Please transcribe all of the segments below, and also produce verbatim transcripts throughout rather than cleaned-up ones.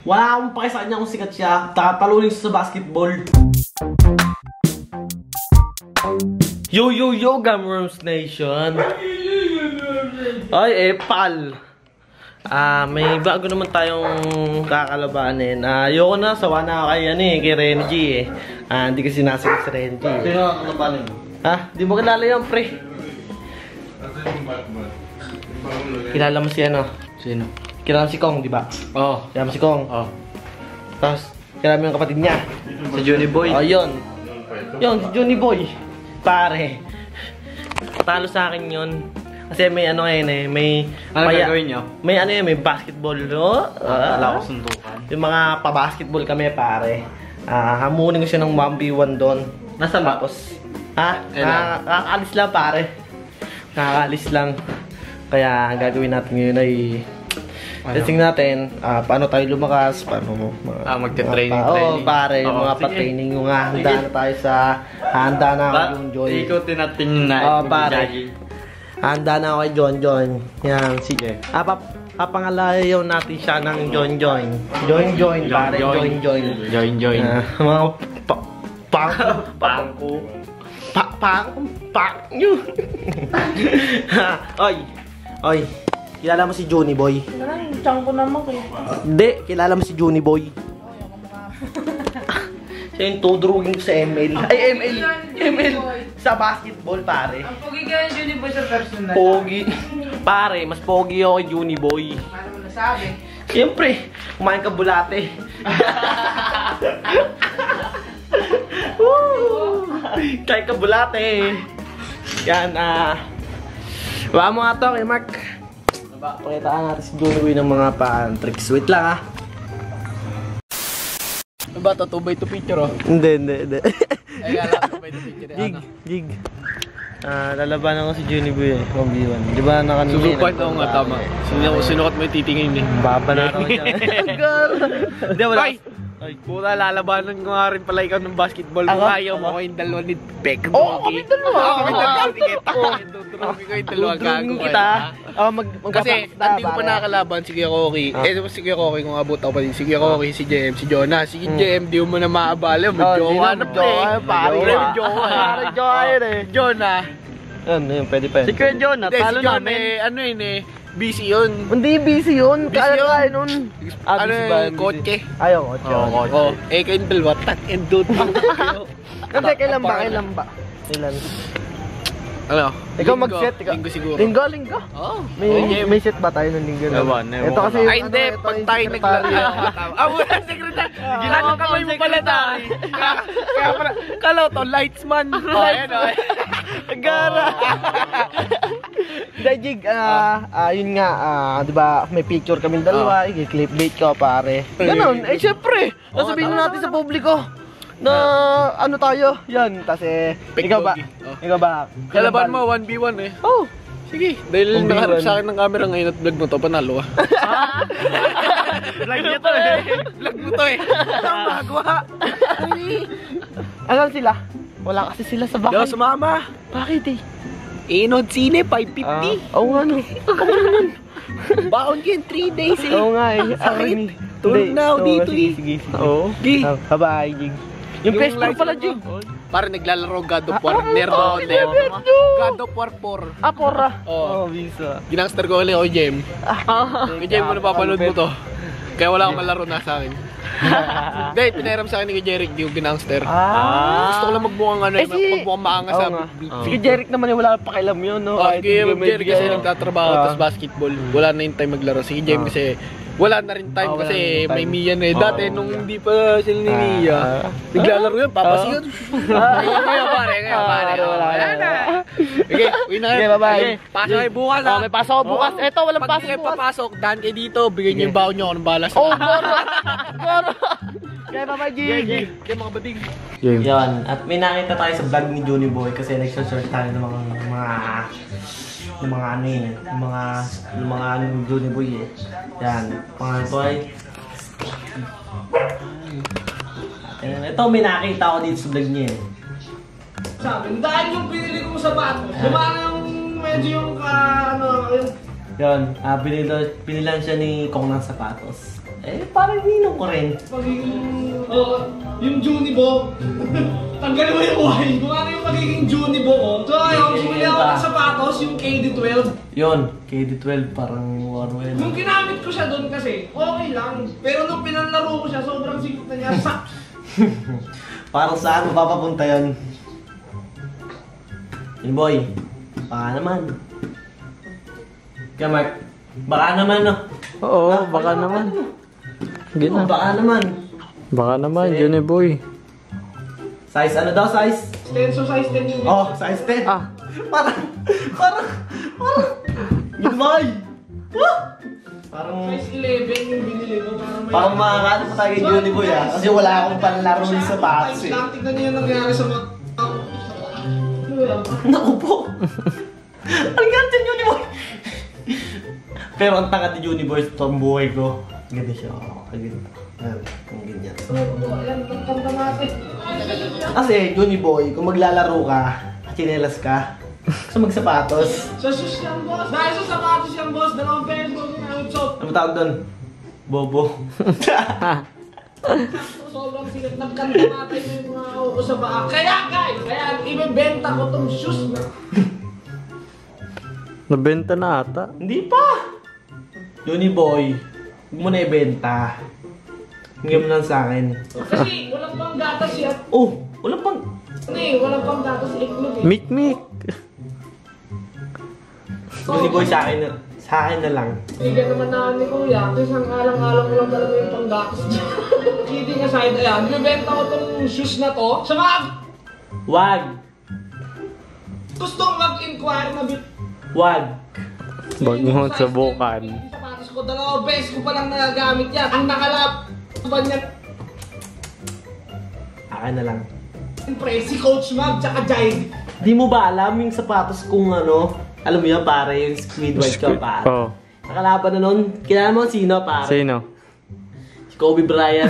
Wala akong pake sa kanya kung sikat siya. Tatalunin siya sa basketball. Yo, yo, yo, Gamworms Nation. Ay, epal. Ah, may bago naman tayong kakalabanin. Ah, ayoko na, sawa na ako kay, ano eh, kay Renji eh. Ah, hindi kasi nasagot si Renji. Sino ang kakalabanin mo? Ha? Di mo kilala yan, pre. Kilala mo si ano? Sino? Kilala mo si Kong, di ba? Oo. Oh. Kilala mo si Kong? Oo. Oh. Tapos, kilala mo yung kapatid niya? Si Johnny Boy. Oh, yun. Yun, si Johnny Boy. Pare. Talo sa akin yun. Kasi may ano ngayon eh, may... Ano paya, gagawin nyo? May ano yun, may basketball, no? Ah, Ah, ko sundukan. yung mga pa-basketball kami, pare. Ah, hamunin ko siya ng one v one doon. Nasaan ba? Tapos, ha? Kailan? Ah, kakaalis lang, pare. Kakaalis lang. Kaya, ang gagawin natin ngayon ay... Ano? Testing natin, ah, paano tayo lumakas, paano... Mga, Ah, magte-training, mga pa- Oo, training. pare, Oo, mga sige. pa-training yung nga. Handa Sige. na tayo sa... Handa na ako Ba? yung Joy. Ikutin natin yung night. Oo, pare. Handa na ako kay John John. Yan, sige. Ah, pap papangalayaw natin siya ng John John. John John, pare. John John. Join, join. Ah, mga pa... Pang... Pangko. Pa... Pang... Pang... Nyo. Oy. Oy. Kilala mo si Johnny Boy? Parang tiyang ko naman kayo. Hindi. Kilala mo si Johnny Boy? Siya yung tudrugin ko sa M L. Ay, M L. M L. Sa basketball, pare. Ang pogi ka yung Johnny Boy sa personal. Pogi. Pare, mas pogi ako kay Johnny Boy. Paano mo nasabi? Siyempre, kumain ka bulate. Woo! Kain ka bulate. Yan, ah... Wala mo nga to kay Mark. Pakitaan natin si Johnny Boy ng mga pan-tricks. Wait lang, ah. Ano ba ito? two by two picture oh? Hindi, hindi, hindi. Ay, alam two by two picture. Jig, jig. Ah, lalaban ako si Johnny Boy eh. one v one. Di ba nakanina? Susupat ako nga tama. Sinukat mo yung titingin eh. Baba na ako dyan. Hindi, wala. Ay! Ay, puta, lalabanan ko nga rin pala ikaw ng basketball. Ako? Kung ayaw mo ko yung dalawa ni Beck. Oo, kami dalawa. Oo, kami dalawa. Sige, tako. Tutulungan ko yung dalawa gago. Tutulungan kita. Oh, mag Kasi, hindi ko pa nakakalaban si Kuya Koki. Ah. Eh, si Kuya Koki kung abot ako pa din. Si Kuya Koki, si J M, si Jonah. Si Hmm. J M, di mo na maabala. May Oh, jowa di na na, pre. jowa, pare. Pre, may jowa. Pare, jowa yun eh. Jonah. Ano yun, pwede pa yun. Si Kuya John, Hindi, si natalo John namin. eh, ano yun eh. Busy yun. Hindi, busy yun. Busy Kaya yun. kaya nun. Ah, Ano busy ba? yun, kotse. Ayaw, kotse. Oo, kotse. Oh, eh, kayong dalawa, tak and do. Hindi, kailan ba? Kailan ba? Kailan? Ano? Ikaw Linggo. mag-set. Ikaw. Linggo siguro. Linggo, linggo. Oo. May, may set ba tayo ng linggo? Ewan, ewan Ito ko kasi lang. Ay, hindi. ano, ito Pag yung tayo secretary. naglalaro. Ah, wala, secretary. Ginano kamay mo pala tayo. Kaya pala, kala to, lightsman. Oh, ayan o. Gara! Hindi, Jig, ah, ah, yun nga, ah, di ba, may picture kaming dalawa, i-clipbait ko, pare. Ganon, eh, syempre, nasabihin na natin sa publiko na, ano tayo, yan, kasi, Fake ikaw ba, doggy. Oh. ikaw ba, Kalaban mo, one v one eh. Oh, Sige, dahil one v one. nakaharap sa akin ng camera ngayon at vlog mo to, panalo ah. Vlog niya to eh. Vlog mo to eh. Ang magawa. alam sila, wala kasi sila sa Daw bahay. sumama. Bakit eh? Inod Sine, five fifty. Ah, oo nga, no. Baon yun, three days eh. Oo nga eh. Sakit. Hindi. Tulog na ako Oo, dito sige, eh. sige, sige. Oo. Gi. Ah, bye-bye, Jig. Yung Facebook live pala, mo. Jig. Para naglalaro God of War. Ah, Nerdo, ah, Nerdo. Nerdo. God of War four. Ah, porra. Oo. Oh, visa. Ginangster ko ulit ako, Jem. Kay Jem, mo napapanood mo to. Kaya wala akong malaro na sa akin. Hindi, pinahiram sa akin ni Jeric, di ko ginangster. Ah. Gusto ko lang magmukhang ano, Eh, si- magmukhang maangas Oo sa nga. feed. Si Jeric naman eh, wala pakialam yun, no? Oh, Kahit sige, hindi may Jeric kasi bigay. nagtatrabaho, Ah. tapos basketball. Wala na yung time maglaro. Si Jem Ah. kasi wala na rin time Ah, wala kasi na rin time. may Mia na eh. Dati Oh. nung hindi pa sila ni Mia, Ah. naglalaro yun, papasiyon. Ngayon, ngayon pare, ngayon pare. Ah, wala, Wala wala. na. Okay, uwi na Okay, kayo. bye-bye. Okay, pasok kayo bukas Oh, may pasok ako bukas. Eto, walang Pag pasok hindi kayo bukas. papasok, daan kayo dito, bigyan niyo yung baon niyo ako ng balas. Oh, goro! Goro! Kaya bye-bye, Jig! Kaya mga bading. Yan, at may nakita tayo sa vlog ni Johnny Boy kasi nag-search tayo ng mga mga ng mga ano yun, yung mga yung mga ano ni Johnny Boy eh. Yan, mga ito ay Ayan, ito may nakita ko dito sa vlog niya eh. Sabi, dahil yung pinili ko sa bato, dumaan yung medyo yung ka, ano, yung... Yan, ah, binila, binilan siya ni Kong ng sapatos. Eh, parang ninong ko rin. Pagiging, oh, yung Junibo. Tanggalin mo yung Y. Kung ano yung magiging Junibo ko. So ayun, bumili ako ng sapatos, yung K D twelve. Yun, K D twelve, parang Warwell. Nung ginamit ko siya doon kasi, okay lang. Pero nung pinanlaro ko siya, sobrang sikip na niya. Sa Parang saan mapapapunta yun? Yun boy, baka naman. Kaya Mark, baka naman no? Oo, Ah, baka ano, naman. ano? Sige Oh, na. baka naman. Baka naman, Sige. Johnny Boy. Size ano daw, size? Stenso size ten yung Oh, size ten. Ah. Parang, parang, parang. Yun boy. Woo! Parang, size eleven yung binili ko. Parang may... parang makakano pa tayo kay Johnny Boy ah. Kasi wala akong panlaro ng sapatos eh. Lang, tignan niyo yung nangyari sa mga... Naku po. Ang ganda ni Johnny Boy. Pero ang tanga ni Johnny Boy sa buhay ko. Ganda siya. Oh, ganyan. Ayan, ang ganyan. Ayan, kanta natin. Kasi Johnny Boy, kung maglalaro ka, chinelas ka, gusto magsapatos. Sa shoes yan, boss. Dahil sa sapatos yan, boss. Dalawang pesos yung outshot. Ano ba tawag doon? Bobo. Sobrang sikat. Nagkanta natin yung mga uko sa paa. Kaya, guys, kaya ibebenta ko tong shoes na. Nabenta na ata. Hindi pa. Johnny Boy, huwag mo na ibenta. Hinggan mo lang sa akin. Kasi walang pang gatas yan. Oh, wala pang... Ano eh, walang pang gatas iklog eh. Mik Mik. Johnny Boy sa akin na, sa akin na lang. Bigyan naman na ni Kuya. Kasi ang alang-alang ko lang talaga yung pang gatas dyan. Kidding aside, ayan. Bibenta ko tong shoes na to. Sa mga Wag. gustong mag-inquire na bit. Wag. Wag mo subukan. Yung sapatos ko, dalawang beses ko pa lang nagagamit yan. Ang nakalap ba niya? Akin na lang. Siyempre, si Coach Mag, tsaka Jai. Di mo ba alam yung sapatos kung ano? Alam mo yan pare, yung Squidward ka pare. Oh. Nakalaban na nun. Kilala mo sino pare? Sino? Si Kobe Bryant.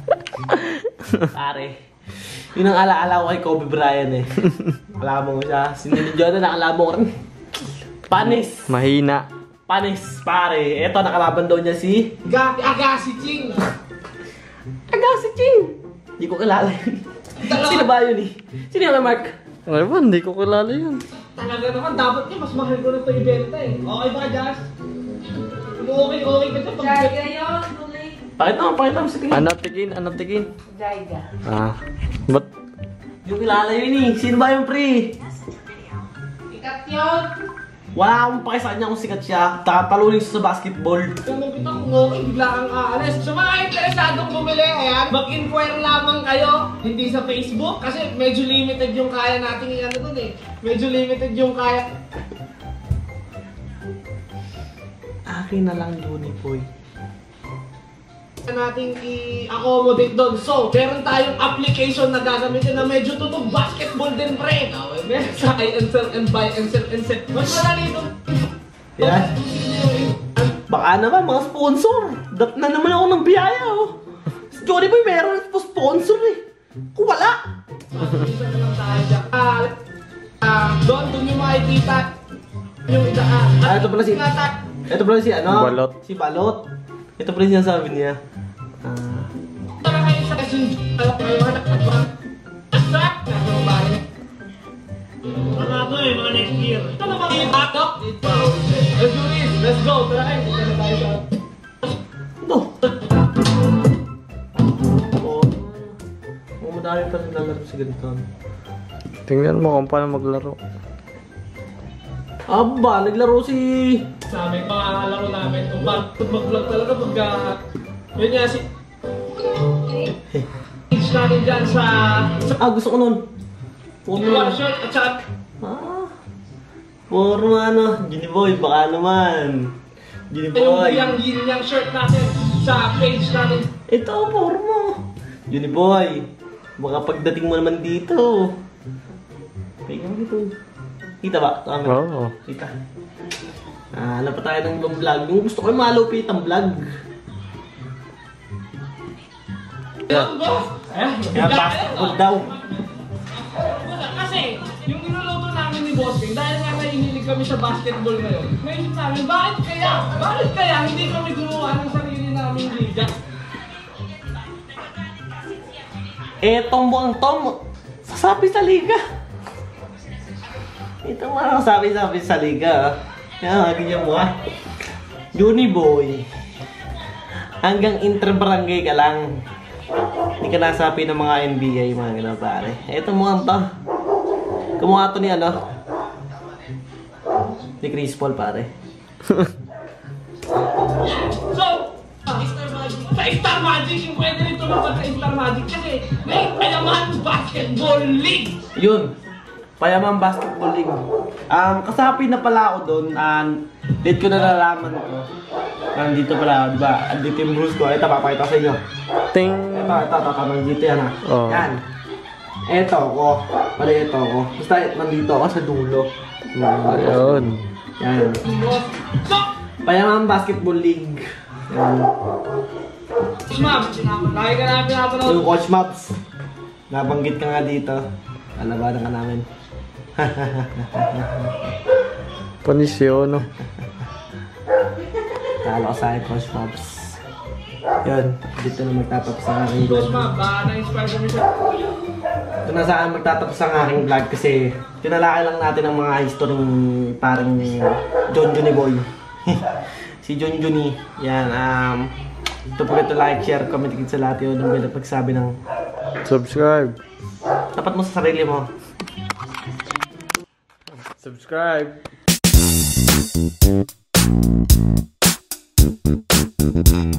Pare. Yun ang alaala ko kay Kobe Bryant eh. Kalaban ko siya. Si Neil Jordan nakalaban ko rin. Panis. Mahina. Panis pare. Eto nakalaban daw niya si... Ga Agassi Ching. Agassi Ching. Hindi ko kilala yun. Sino ba yun eh? Sino yung Mark? Ano ba? Hindi ko kilala yun. Talaga naman, dapat niya, mas mahal ko na ito ibenta eh. Okay ba, Josh? Okay, okay ka ito pag... Jaiga yun, tuloy. Pakita mo, pakita mo sa tingin. Ano tigin? Ano tigin? Jaiga. Ah. Ba't? Hindi ko kilala yun eh. Sino ba yung pre? Ikat yun. Wala akong pakisaan niya kung sikat siya. Tatalunin siya sa basketball. Kung nabita kong okay, bigla kang aalis. Sa mga interesadong bumili, ayan, mag-inquire lamang kayo. Hindi sa Facebook, kasi medyo limited yung kaya nating i-ano dun eh. Medyo limited yung kaya. Akin na lang Johnny Boy. nating i-accommodate doon. So, meron tayong application na gagamitin na medyo tunog basketball din, pre. Meron sa I and sell and buy and sell and sell. Mas madali doon. Yan. Baka naman mga sponsor. Dat na naman ako ng biyaya oh. Si Johnny Boy meron po sponsor eh. Kung wala. Isa na lang tayo dyan. Ah, ah, doon, doon yung makikita yung idaan. Ah, ito pala si... Ito pala si ano? Balot. Si Balot. Ito pala yung sinasabi niya. Ah... Tara kayo sa kasin. Alam kayo, anak at mga... Start! Mga ako eh, mga next year. Ito na mga ipatok. Let's do this. Let's go. Tara kayo. Ito na tayo sa... Ito. Oo. Oh, madami pa rin lalaro sa ganito. Tingnan mo kung paano maglaro. Aba, naglaro si... Sa amin, mga laro namin. Kung bakit mag-vlog talaga pagka... Yun nga si... Page natin dyan sa... Sa... Ah, gusto ko nun. Forma Forma. shirt at saka... Ah. Forma ano. Johnny Boy, baka naman. Johnny Yung Boy. yung yin yang shirt natin sa page natin. Ito, forma. Johnny Boy. Baka pagdating mo naman dito. Tingnan dito. Kita ba? Tama. Oo. Kita. Ah, ano pa tayo ng ibang vlog? Yung gusto ko yung malupit ang vlog. Ano ba? Ayan, Kaya basketball daw. Kasi, yung niluluto namin ni Bossing, dahil nga nahihilig kami sa basketball ngayon, naisip namin, bakit kaya? Bakit kaya hindi kami gumawa ng sarili namin ang ingredient. Etong buang tom, sasabi sa liga. Ito mga sabi-sabi sa liga. Yan, ganyan mo ah. Juniboy. Hanggang interbarangay ka lang. Hindi ka nasabi ng mga N B A, mga gano'n pare. Ito mo ang to. Kumuha to ni ano? Ni Chris Paul pare. So, sa Star Magic, yung pwede rin tumawag sa Star Magic kasi may Payaman Basketball League. Yun. Payaman Basketball League. Um, kasapi na pala ako doon. Um, date ko na nalalaman ko. Nandito pala, di ba? Andito yung bruise ko. Ito, papakita ko sa inyo. Ting! Ito, ito, ito. Nandito yan ha. Oh. Yan. Ito ako. Pala ito ako. Basta nandito ako sa dulo. Ayun. Yan. So, Payaman Basketball League. Yan. ma'am, lagi ka namin pinapanood. Yung Coach Maps. Nabanggit ka nga dito. Alabanan ka namin. Panisyon, no? Talo ka sa akin, Coach Maps. Yun. Dito na magtatapos ang aking Boss vlog. ma'am, baka na-inspire kami siya. Ito na saan magtatapos ang aking vlog kasi tinalakay lang natin ang mga history parang John Juni Boy. Si John Juni. Yan. Um, don't forget to like, share, comment sa lahat yun. Ang bilang pagsabi ng Subscribe. tapat mo sa sarili mo. Subscribe.